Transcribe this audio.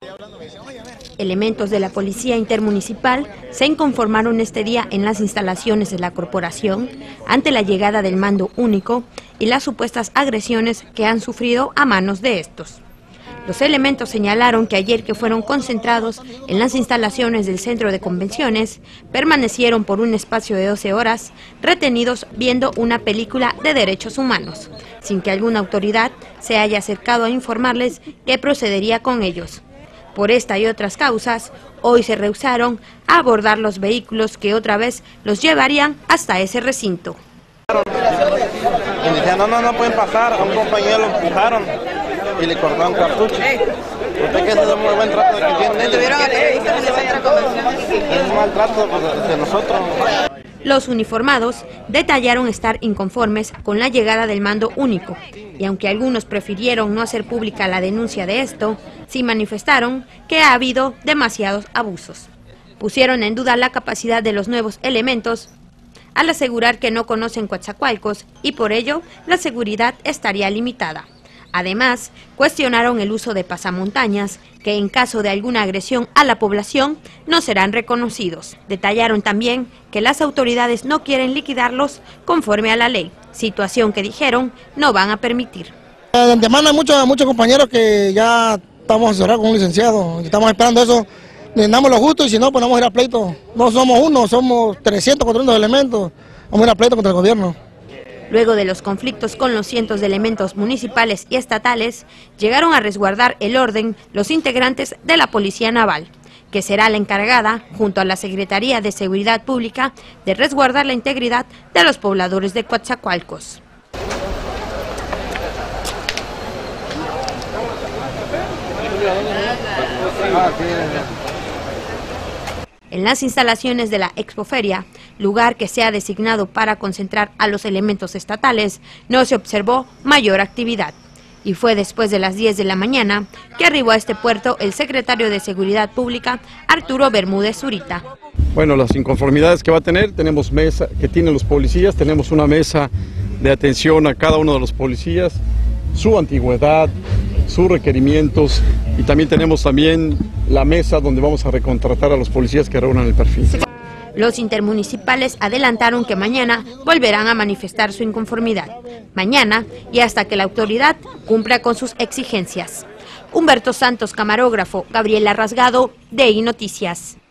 Elementos de la Policía Intermunicipal se inconformaron este día en las instalaciones de la corporación ante la llegada del mando único y las supuestas agresiones que han sufrido a manos de estos. Los elementos señalaron que ayer que fueron concentrados en las instalaciones del centro de convenciones, permanecieron por un espacio de 12 horas retenidos viendo una película de derechos humanos, sin que alguna autoridad se haya acercado a informarles qué procedería con ellos. Por esta y otras causas, hoy se rehusaron a abordar los vehículos que otra vez los llevarían hasta ese recinto. Y decían, no pueden pasar, a un compañero lo empujaron y le cortaron cartucho. ¿Usted qué es el muy buen trato que tiene? Es un maltrato de nosotros. Los uniformados detallaron estar inconformes con la llegada del mando único y aunque algunos prefirieron no hacer pública la denuncia de esto, sí manifestaron que ha habido demasiados abusos. Pusieron en duda la capacidad de los nuevos elementos al asegurar que no conocen Coatzacoalcos y por ello la seguridad estaría limitada. Además, cuestionaron el uso de pasamontañas, que en caso de alguna agresión a la población no serán reconocidos. Detallaron también que las autoridades no quieren liquidarlos conforme a la ley, situación que dijeron no van a permitir. De antemano hay muchos compañeros que ya estamos asesorados con un licenciado, estamos esperando eso, le damos lo justo y si no, pues vamos a ir a pleito. No somos uno, somos 300, 400 elementos, vamos a ir a pleito contra el gobierno. Luego de los conflictos con los cientos de elementos municipales y estatales, llegaron a resguardar el orden los integrantes de la Policía Naval, que será la encargada, junto a la Secretaría de Seguridad Pública, de resguardar la integridad de los pobladores de Coatzacoalcos. En las instalaciones de la Expoferia, lugar que se ha designado para concentrar a los elementos estatales, no se observó mayor actividad. Y fue después de las 10 de la mañana que arribó a este puerto el secretario de Seguridad Pública, Arturo Bermúdez Zurita. Bueno, las inconformidades que va a tener, tenemos mesa que tienen los policías, tenemos una mesa de atención a cada uno de los policías, su antigüedad, sus requerimientos y también tenemos la mesa donde vamos a recontratar a los policías que reúnan el perfil. Los intermunicipales adelantaron que mañana volverán a manifestar su inconformidad. Mañana y hasta que la autoridad cumpla con sus exigencias. Humberto Santos, camarógrafo, Gabriela Rasgado, DI Noticias.